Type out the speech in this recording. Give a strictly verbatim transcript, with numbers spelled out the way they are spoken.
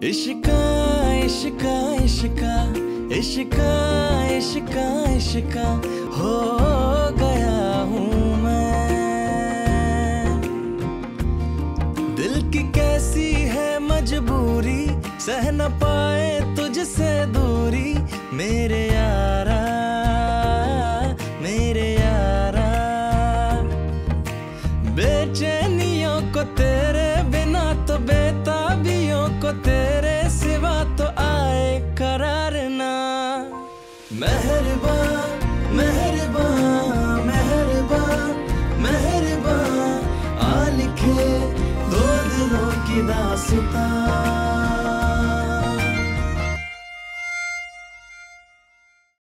इश्का इश्का इश्का इश्का इश्का इश्का हो गया हूँ मैं। दिल की कैसी है मजबूरी, सह न पाए तुझसे दूरी मेरे यारा मेरे यारा। बेचैनियों को तेरे बिना तो बेताबियों को तेरे सिवा तो आए करार ना। मेहरबान मेहरबान मेहरबान मेहरबान आ लिखे दो दिलों की दास्तां।